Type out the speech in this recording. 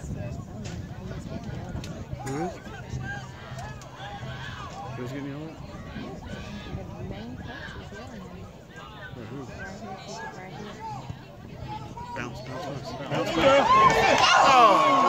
Who? Who's getting yelled at? The main coach is yelling at me. Who? Right here, Bounce, bounce, bounce. Bounce, bounce. Oh!